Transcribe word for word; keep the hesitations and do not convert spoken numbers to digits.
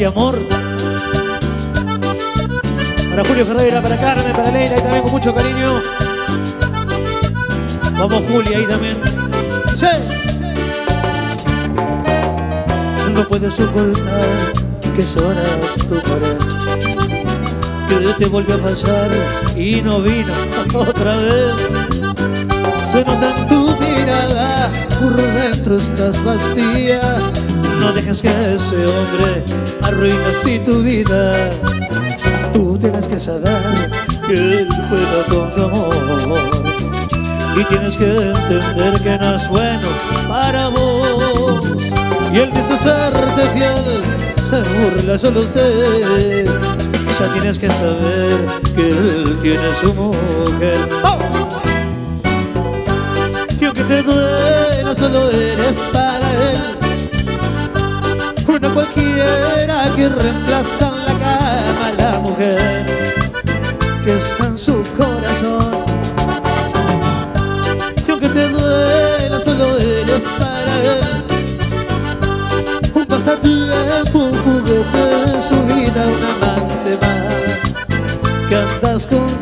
familia Amor. Para Julio Ferreira, para Carmen, para Leila, y también con mucho cariño. Vamos Julia, ahí también. ¡Sí! No puedes ocultar que sonas tu pared, que te volvió a fallar y no vino otra vez. Se nota en tu mirada, por dentro estás vacía. No dejes que ese hombre arruine así tu vida. Tú tienes que saber que él juega con tu amor, y tienes que entender que no es bueno para vos. Y él dice serte fiel, se burla, yo lo sé. Ya tienes que saber que él tiene su mujer. ¡Oh! Que aunque te duela, solo eres para él una cualquiera que reemplaza en la cama a la mujer que está en su corazón. Que aunque te duela, solo eres para él un pasatiempo, un juguete en su vida, un amante más que andas con